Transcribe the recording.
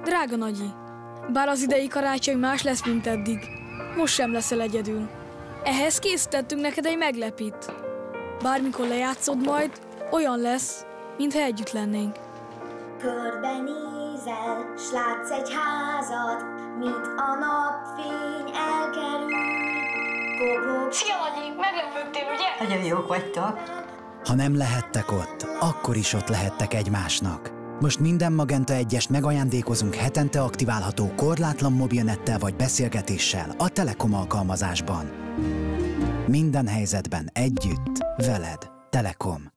Drága nagyi, bár az idei karácsony más lesz, mint eddig, most sem leszel egyedül. Ehhez készítettünk neked egy meglepit. Bármikor lejátszod majd, olyan lesz, mintha együtt lennénk. Körbenézel, s látsz egy házat, mint a napfény elkerül. Kopog. Szia, Nagyi! Meglepődtél, ugye? Nagyon jók vagytok. Ha nem lehettek ott, akkor is ott lehettek egymásnak. Most minden Magenta 1-est megajándékozunk hetente aktiválható korlátlan mobilnettel vagy beszélgetéssel a Telekom alkalmazásban. Minden helyzetben együtt, veled. Telekom.